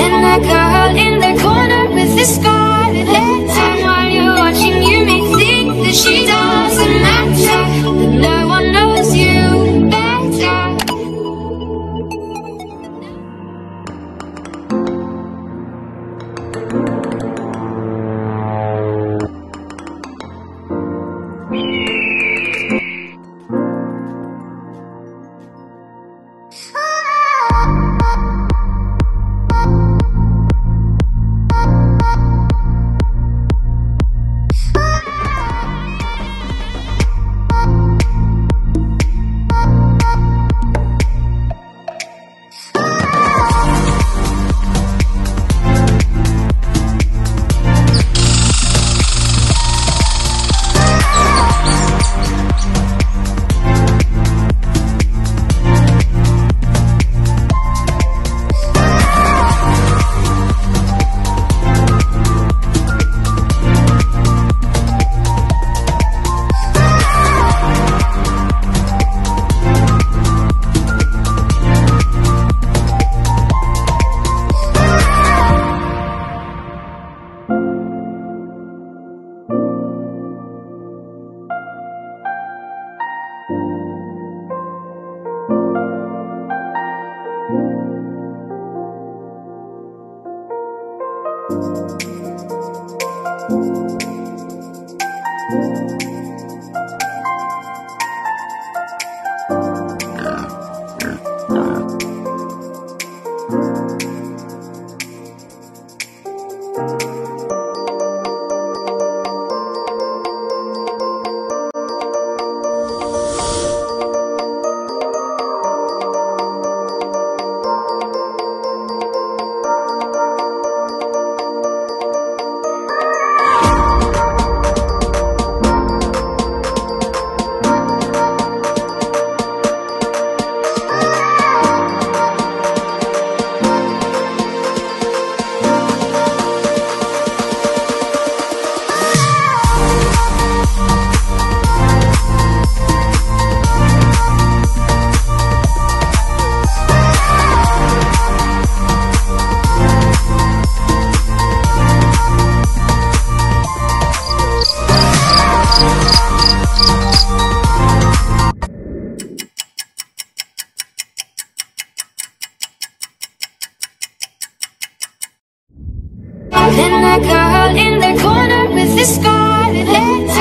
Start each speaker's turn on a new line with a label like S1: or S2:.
S1: And the girl in the corner with the scarlet letter. While you're watching, you may think that she doesn't matter, but no one knows you better. And the girl in the corner with the scarlet letter.